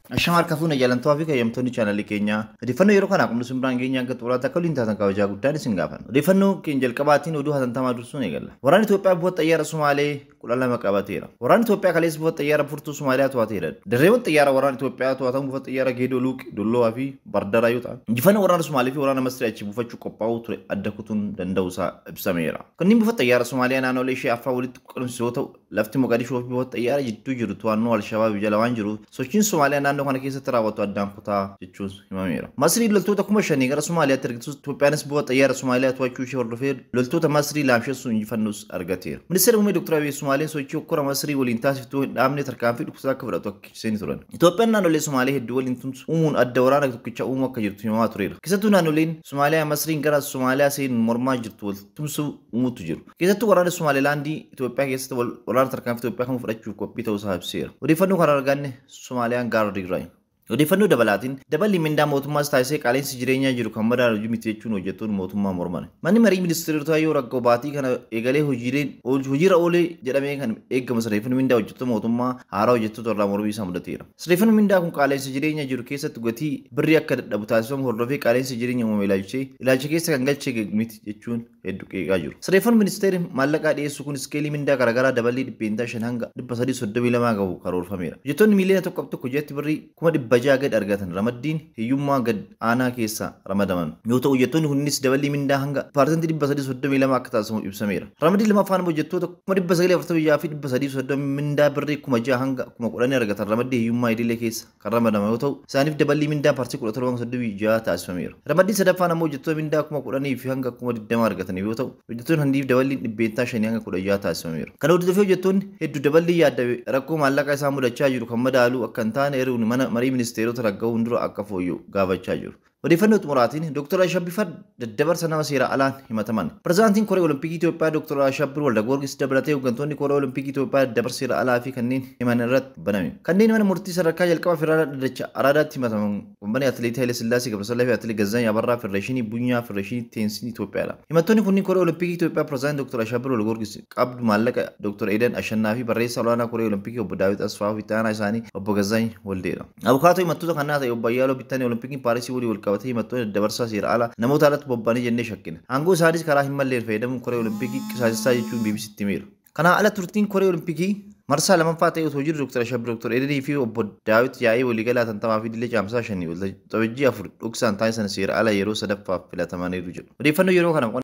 Ashamaa harka jalantuu fi qayyamtoonni chaanalii keenyaa odeeffannoo yeroo kana akkuma simbiraan keenya akka xuraata akka waliin taatan kabajaa guddaan isin gaafan. Odeeffannoo keenya jalqabaatiin oduu hatantamaa dursuun eegalla. Waraanni Itoophiyaa buufata xayyaara Sumaalee 12 qabateera. Waraanni Itoophiyaa kaleessa buufata xayyaara furtuu Sumaaliyaa to'ateera. Dirreewwan xayyaara waraanni Itoophiyaa to'atamu buufata xayyaara Geedoo Luuq, Dolloo fi Bardaraa yoo ta'an. Injifannoo waraana Sumaalee fi waraana Masrii achi buufachuu qophaa'uu ture adda kutuun danda'uusaa ibsameera. Kanneen buufata xayyaara Sumaaliyaa naannolee ishee afaa walitti qunnamsiisoo yoo ta'u, lafti Mogadishoo fi buufata xayyaara jidduu jiru to'annoo Alshabaab jala waan jiruuf sochiin Somaaliyaa naannoo kana keessatti raawwatu addaan kutaa jechuun himameera. Masrii loltoota 5,000 gara Somaaliyaatti ergituus Itoophiyaanis buufata xayyaara Somaaliyaa to'achuu ishee hordofee loltoota Masrii laamsheessuun injifannoos argateera. Ministeerri muummee Dr. Abiy Sumaaleen sochii hokkora Masrii waliin taasiftuu hin dhaabne tarkaanfii dhukkubsaa akka fudhatu akka ibsanii turan. Itoophiyaan naannolee Somaalee hedduu waliin tumsu uumuun adda waraana tokkicha uumuu akka jirtu himamaa tureera. Keessattuu naannoleen Somaaliyaa Masriin gara Somaaliyaa seenuun mormaa jirtu wal tumsuu uumuutu jiru. Keessattuu waraana Somaalilaandii Itoophiyaa keessatti waraana tarkaanfii Itoophiyaa kan fudhachuuf qophii ta'uusaa ibseera. Odeeffannoo kana arganne Somaaliyaan gaara Tigraay. Odeeffannoo dabalatiin daballi mindaa mootummaas taasisee qaaleensi jireenyaa jiru kan madaalu miti jechuun hojjettoonni mootummaa morman. Manni marii ministeerotaa yoo rakkoo baatii kana eegalee hojiirra oolee jedhamee kan eegamu sirreeffamni mindaa hojjettoota mootummaa haaraa hojjettoota irraa mormii isaa mudateera. Sirreeffamni mindaa kun qaaleensi jireenyaa jiru keessatti gatii birrii akka dadhabu taasifamu hordofee qaaleensi jireenya uumame ilaalcha keessa kan galchee miti jechuun hedduu qeeqaa jiru. Sirreeffamni ministeerri maallaqaa dhiyeessu kun iskeelii mindaa garaagaraa dabalii 500 hanga 332 gahu karoorfameera. Hojjettoonni miliyoona 1 jetti birrii 100 gad argatan ramaddiin hiyyummaa gad aanaa keessa ramadaman yoo ta'u hojjettoonni kunninis dabalii mindaa hanga paarsantii 332 akka taasifamu ibsameera. Ramaddiin lamaffaan hojjettoota 946 fi 330 mindaa birrii 6,000 hanga 10,000 argatan ramaddii hiyyummaa idilee keessa kan ramadaman yoo ta'u isaaniif dabalii mindaa paartii 1736 taasifameera. Ramaddiin sadaffaan ammoo hojjettoota mindaa 10,000 fi hanga 20,000 argatan yoo ta'u hojjettoonni handiif dabalii 500 hanga 16 taasifameera. Kana hordofee hojjettoonni hedduu dabalii yaadda rakkoo maallaqaa isaa mudachaa jiru kan madaalu akka hin taane eeruun mana marii ministeerota raggaa'uun dura akka fooyya'u gaafachaa jiru. Odeeffannoo xumuraatiin Dr. Ashabbifaa daddabarsa nama seera alaan himataman. Pireezidaantiin Koree Olompikii Itoophiyaa Dr. Ashabbir Waldagoorgis dabalatee hooggantoonni Koree Olompikii Itoophiyaa daddabarsa seera alaa fi kanneen himan irratti baname. Kanneen mana murtii sadarkaa jalqabaa federaalaa dhaddacha araadaatti himataman kumbanee atileetii Haile Sillaasee Gabrasallaa fi atileet Gazaany Abarraa Federeeshinii Bunyaa Federeeshinii Teensiin Itoophiyaadha. Himattoonni kunniin Koree Olompikii Itoophiyaa Pireezidaantii Dr. Ashabbir Waldagoorgis qabdu maallaqa Dr. Edan Ashannaa fi barreessaa olaanaa Koree Olompikii obbo Daawit Asfaa fi itti aanaa isaanii obbo Gazaany Waldeedha. Abukaatoo himattoota kanaa ta'e obbo Ayyaaloo Bittaanii Olompikii Paarisii walii wal qabatee himattoonni dabarsaa seera alaa namoota alatti bobba'anii jennee shakkina. Aangoo isaanis karaa hin malleen fayyadamuun Koree Olompikii qisaasessaa jechuun BBC'tti himeera. Kana ala turtiin Koree Olompikii marsaa lamaffaa ta'e osoo jiru Dr. Ashabbir Dr. Edanii fi obbo Daawit yaa'ii waliigalaa tantamaa fi dilee caamsaa 5 waltajjii 4 dhoksaan taasisan seera alaa yeroo sadaffaaf filatamaniiru jedhu. Odeeffannoo yeroo kana